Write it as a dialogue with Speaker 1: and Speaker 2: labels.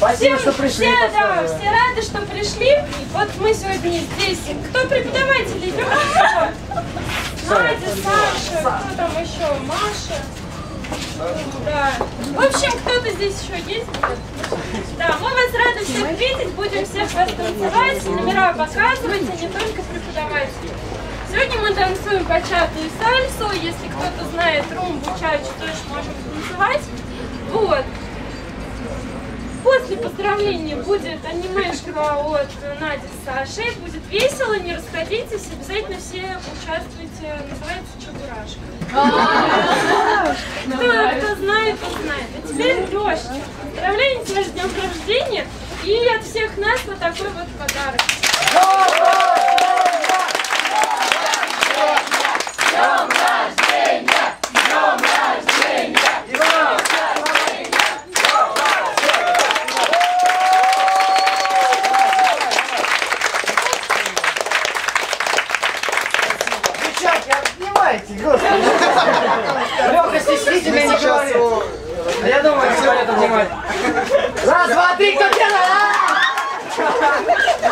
Speaker 1: Спасибо, что пришли.
Speaker 2: Все рады, что пришли. Вот мы сегодня здесь. Кто преподаватели? Идем еще. Надя, Саша, кто там еще? Маша. Да. В общем, кто-то здесь еще есть. Да, мы вас рады всех видеть, будем всех вас танцевать, номера показывать, а не только преподаватели. Сегодня мы танцуем бачату и сальсу. Если кто-то знает румбу, чачу, тоже можем танцевать. Вот. После поздравления будет анимешка от Нади с Сашей. Будет весело, не расходитесь. Обязательно все участвуйте. Называется «Чебурашка». Кто знает, тот знает. А теперь Лёшечка. Поздравления тебя с днем рождения. И от всех нас вот такой вот подарок.
Speaker 3: Днем рождения! Днем рождения!
Speaker 1: Девчонки, обнимайте, господи. Лёха стеснительно не говорит. Я думаю, не говорят обнимать. Раз, два, три, кто первый?